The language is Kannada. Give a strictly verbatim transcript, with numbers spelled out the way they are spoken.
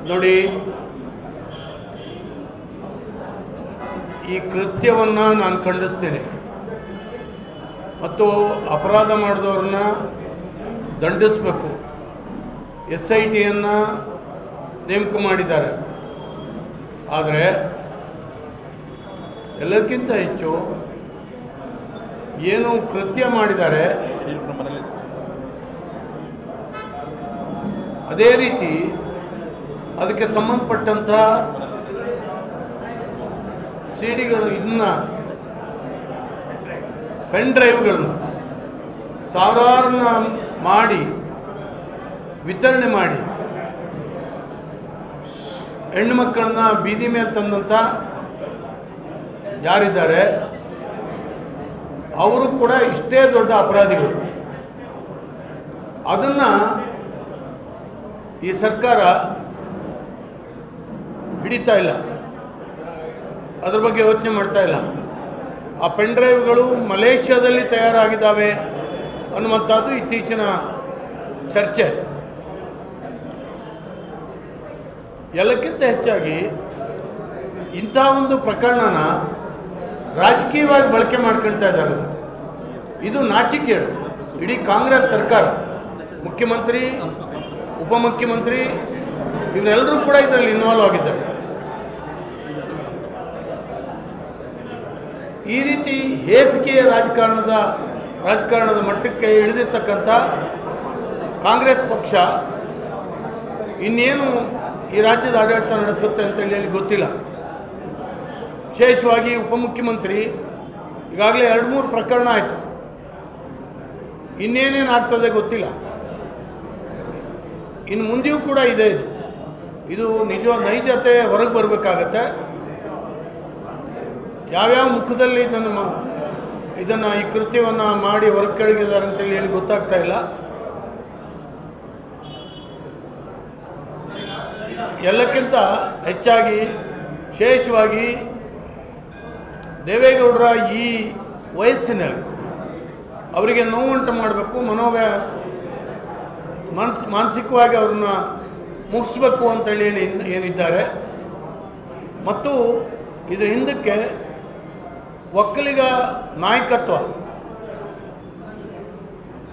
ನೋಡಿ, ಈ ಕೃತ್ಯವನ್ನು ನಾನು ಖಂಡಿಸ್ತೇನೆ ಮತ್ತು ಅಪರಾಧ ಮಾಡಿದವ್ರನ್ನ ದಂಡಿಸಬೇಕು. ಎಸ್ ಐ ಟಿಯನ್ನು ನೇಮಕ ಮಾಡಿದ್ದಾರೆ. ಆದರೆ ಎಲ್ಲಕ್ಕಿಂತ ಹೆಚ್ಚು ಏನು ಕೃತ್ಯ ಮಾಡಿದ್ದಾರೆ ಅದೇ ರೀತಿ ಅದಕ್ಕೆ ಸಂಬಂಧಪಟ್ಟಂಥ ಸಿ ಡಿಗಳು ಇನ್ನು ಪೆನ್ ಡ್ರೈವ್ಗಳನ್ನು ಸಾವಿರಾರನ್ನ ಮಾಡಿ ವಿತರಣೆ ಮಾಡಿ ಹೆಣ್ಣು ಮಕ್ಕಳನ್ನ ಬೀದಿ ಮೇಲೆ ತಂದಂಥ ಯಾರಿದ್ದಾರೆ ಅವರು ಕೂಡ ಇಷ್ಟೇ ದೊಡ್ಡ ಅಪರಾಧಿಗಳು. ಅದನ್ನು ಈ ಸರ್ಕಾರ ಹಿಡಿತಾ ಇಲ್ಲ, ಅದ್ರ ಬಗ್ಗೆ ಯೋಚನೆ ಮಾಡ್ತಾ ಇಲ್ಲ. ಆ ಪೆನ್ ಡ್ರೈವ್ಗಳು ಮಲೇಷ್ಯಾದಲ್ಲಿ ತಯಾರಾಗಿದ್ದಾವೆ ಅನ್ನುವಂಥದ್ದು ಇತ್ತೀಚಿನ ಚರ್ಚೆ. ಎಲ್ಲಕ್ಕಿಂತ ಹೆಚ್ಚಾಗಿ ಇಂಥ ಒಂದು ಪ್ರಕರಣನ ರಾಜಕೀಯವಾಗಿ ಬಳಕೆ ಮಾಡ್ಕೊಳ್ತಾ ಇದ್ದಾರೆ. ಇದು ನಾಚಿಕೆಗೇಡು. ಇಡೀ ಕಾಂಗ್ರೆಸ್ ಸರ್ಕಾರ, ಮುಖ್ಯಮಂತ್ರಿ, ಉಪಮುಖ್ಯಮಂತ್ರಿ ಇವರೆಲ್ಲರೂ ಕೂಡ ಇದರಲ್ಲಿ ಇನ್ವಾಲ್ವ್ ಆಗಿದ್ದಾರೆ. ಈ ರೀತಿ ಹೇಸಿಗೆಯ ರಾಜಕಾರಣದ ರಾಜಕಾರಣದ ಮಟ್ಟಕ್ಕೆ ಇಳಿದಿರ್ತಕ್ಕಂಥ ಕಾಂಗ್ರೆಸ್ ಪಕ್ಷ ಇನ್ನೇನು ಈ ರಾಜ್ಯದ ಆಡಳಿತ ನಡೆಸುತ್ತೆ ಅಂತೇಳಿ ಹೇಳಿ ಗೊತ್ತಿಲ್ಲ. ವಿಶೇಷವಾಗಿ ಉಪಮುಖ್ಯಮಂತ್ರಿ ಈಗಾಗಲೇ ಎರಡು ಮೂರು ಪ್ರಕರಣ ಆಯಿತು, ಇನ್ನೇನೇನು ಆಗ್ತದೆ ಗೊತ್ತಿಲ್ಲ. ಇನ್ನು ಮುಂದೆಯೂ ಕೂಡ ಇದೆ. ಇದು ಇದು ನಿಜ ನೈಜತೆ ಹೊರಗೆ ಬರಬೇಕಾಗತ್ತೆ. ಯಾವ್ಯಾವ ಮುಖದಲ್ಲಿ ಇದನ್ನು ಇದನ್ನು ಈ ಕೃತ್ಯವನ್ನು ಮಾಡಿ ಹೊರಗೆ ಕೆಳಗಿದ್ದಾರೆ ಅಂತೇಳಿ ಹೇಳಿ ಗೊತ್ತಾಗ್ತಾ ಇಲ್ಲ. ಎಲ್ಲಕ್ಕಿಂತ ಹೆಚ್ಚಾಗಿ ವಿಶೇಷವಾಗಿ ದೇವೇಗೌಡರ ಈ ವಯಸ್ಸಿನಲ್ಲಿ ಅವರಿಗೆ ನೋವುಂಟು ಮಾಡಬೇಕು, ಮನೋವ್ಯ ಮನ್ಸ್ ಮಾನಸಿಕವಾಗಿ ಅವ್ರನ್ನ ಮುಗಿಸ್ಬೇಕು ಅಂತೇಳಿ ಏನು ಏನಿದ್ದಾರೆ. ಮತ್ತು ಇದರ ಹಿಂದಕ್ಕೆ ಒಕ್ಕಲಿಗ ನಾಯಕತ್ವ